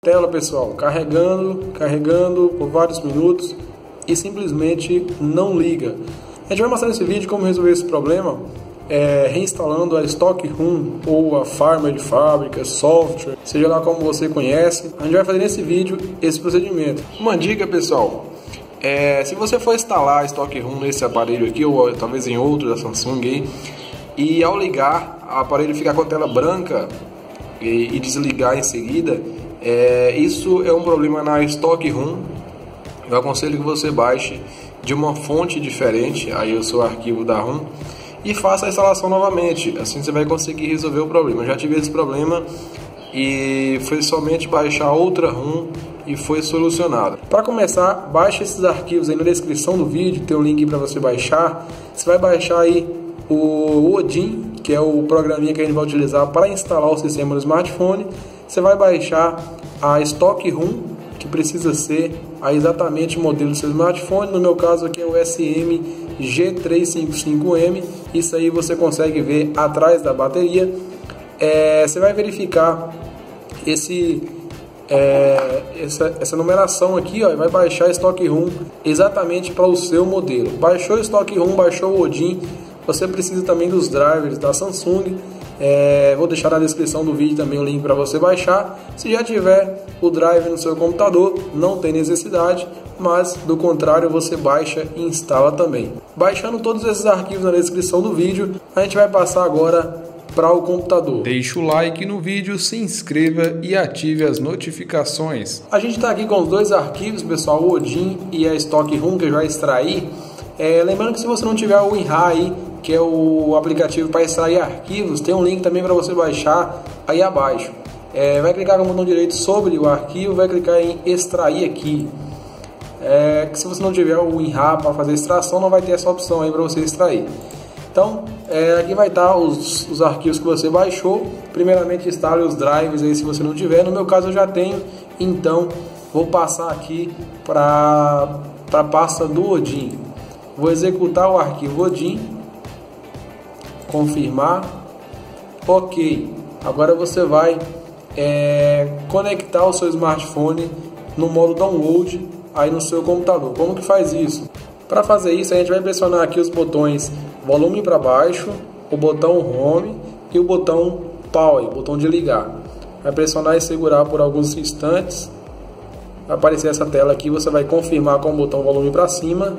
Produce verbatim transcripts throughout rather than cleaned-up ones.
tela, pessoal, carregando, carregando por vários minutos e simplesmente não liga. A gente vai mostrar nesse vídeo como resolver esse problema, é, reinstalando a Stock Room ou a firmware de fábrica, software, seja lá como você conhece. A gente vai fazer nesse vídeo esse procedimento. Uma dica, pessoal, é, se você for instalar a Stock Room nesse aparelho aqui, ou talvez em outro da Samsung aí, e ao ligar, o aparelho ficar com a tela branca e, e desligar em seguida, é, isso é um problema na Stock Room. Eu aconselho que você baixe de uma fonte diferente, aí o seu arquivo da ROM, e faça a instalação novamente, assim você vai conseguir resolver o problema. Eu já tive esse problema e foi somente baixar outra ROM e foi solucionado. Para começar, baixe esses arquivos aí na descrição do vídeo, tem um link para você baixar. Você vai baixar aí o Odin, que é o programinha que a gente vai utilizar para instalar o sistema no smartphone. Você vai baixar a Stock Room, que precisa ser a exatamente o modelo do seu smartphone. No meu caso aqui é o S M G trezentos e cinquenta e cinco M. Isso aí você consegue ver atrás da bateria. É, você vai verificar esse, é, essa, essa numeração aqui, ó, e vai baixar a Stock Room exatamente para o seu modelo. Baixou o Stock Room, baixou o Odin, você precisa também dos drivers da Samsung. É, vou deixar na descrição do vídeo também o link para você baixar. Se já tiver o drive no seu computador, não tem necessidade, mas do contrário você baixa e instala também. Baixando todos esses arquivos na descrição do vídeo, a gente vai passar agora para o computador. Deixe o like no vídeo, se inscreva e ative as notificações. A gente está aqui com os dois arquivos, pessoal, o Odin e a Stock Room, que eu já extraí. É, lembrando que se você não tiver o WinRAR aí, que é o aplicativo para extrair arquivos, tem um link também para você baixar aí abaixo. É, vai clicar no botão direito sobre o arquivo, vai clicar em extrair aqui. É, que se você não tiver o WinRAR para fazer extração, não vai ter essa opção aí para você extrair. Então, é, aqui vai estar os, os arquivos que você baixou. Primeiramente instale os drives aí se você não tiver. No meu caso eu já tenho, então vou passar aqui para a pasta do Odin. Vou executar o arquivo Odin, confirmar, ok. Agora você vai é, conectar o seu smartphone no modo download aí no seu computador. Como que faz isso? Para fazer isso, a gente vai pressionar aqui os botões volume para baixo, o botão home e o botão power, o botão de ligar. Vai pressionar e segurar por alguns instantes. Vai aparecer essa tela aqui, você vai confirmar com o botão volume para cima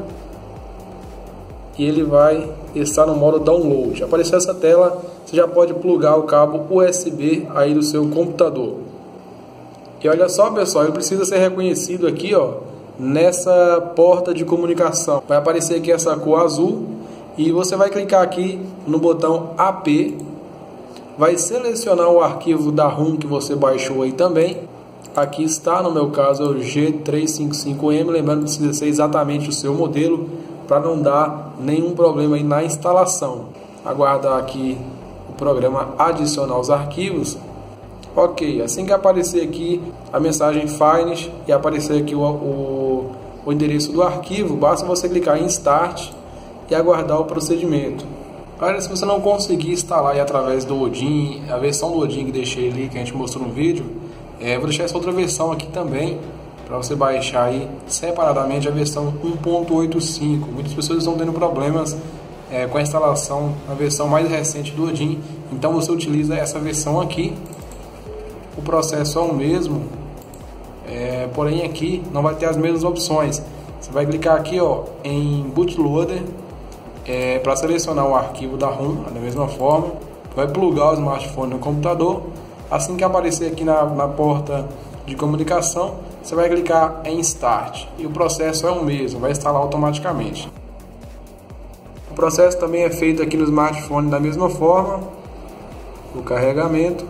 e ele vai estar no modo download. Apareceu essa tela, você já pode plugar o cabo U S B aí do seu computador. E olha só, pessoal, ele precisa ser reconhecido aqui, ó, nessa porta de comunicação. Vai aparecer aqui essa cor azul e você vai clicar aqui no botão A P, vai selecionar o arquivo da ROM que você baixou aí também. Aqui está, no meu caso, é o G trezentos e cinquenta e cinco M, lembrando que precisa ser exatamente o seu modelo, para não dar nenhum problema aí na instalação. Aguardar aqui o programa adicionar os arquivos. Ok, assim que aparecer aqui a mensagem Finish e aparecer aqui o, o, o endereço do arquivo, basta você clicar em Start e aguardar o procedimento. Olha, se você não conseguir instalar aí através do Odin, a versão do Odin que deixei ali, que a gente mostrou no vídeo, é, vou deixar essa outra versão aqui também, para você baixar aí separadamente a versão um ponto oitenta e cinco. Muitas pessoas estão tendo problemas é, com a instalação na versão mais recente do Odin, então você utiliza essa versão aqui. O processo é o mesmo, é, porém aqui não vai ter as mesmas opções. Você vai clicar aqui, ó, em Bootloader é, para selecionar o arquivo da ROM, da mesma forma. Vai plugar o smartphone no computador. Assim que aparecer aqui na, na porta de comunicação, você vai clicar em Start e o processo é o mesmo, vai instalar automaticamente. O processo também é feito aqui no smartphone da mesma forma, o carregamento.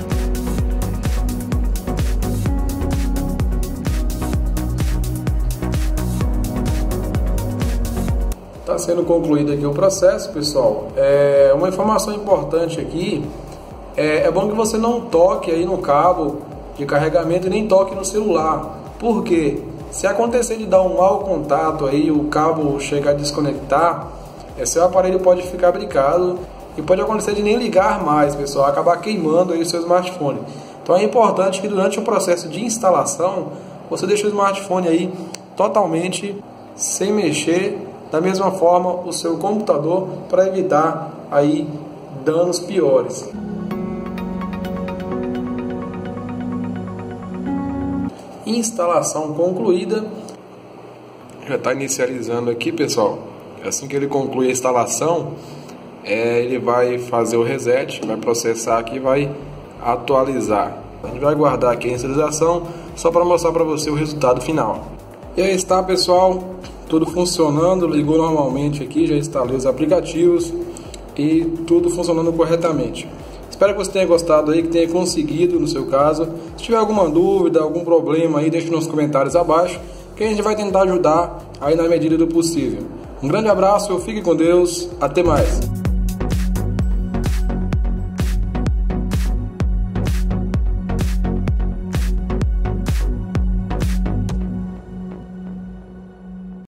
Está sendo concluído aqui o processo, pessoal. É uma informação importante aqui, é, é bom que você não toque aí no cabo de carregamento e nem toque no celular. Por quê? Se acontecer de dar um mau contato aí, o cabo chegar a desconectar, é, seu aparelho pode ficar brincado e pode acontecer de nem ligar mais, pessoal, acabar queimando aí o seu smartphone. Então Então é importante que durante o processo de instalação você deixe o smartphone aí totalmente sem mexer, da mesma forma o seu computador, para evitar aí danos piores. Instalação concluída. Já está inicializando aqui, pessoal. Assim que ele concluir a instalação, é, ele vai fazer o reset, vai processar aqui e vai atualizar. A gente vai guardar aqui a inicialização só para mostrar para você o resultado final. E aí está, pessoal, tudo funcionando, ligou normalmente aqui, já instalei os aplicativos e tudo funcionando corretamente. Espero que você tenha gostado aí, que tenha conseguido no seu caso. Se tiver alguma dúvida, algum problema aí, deixe nos comentários abaixo, que a gente vai tentar ajudar aí na medida do possível. Um grande abraço, fique com Deus, até mais.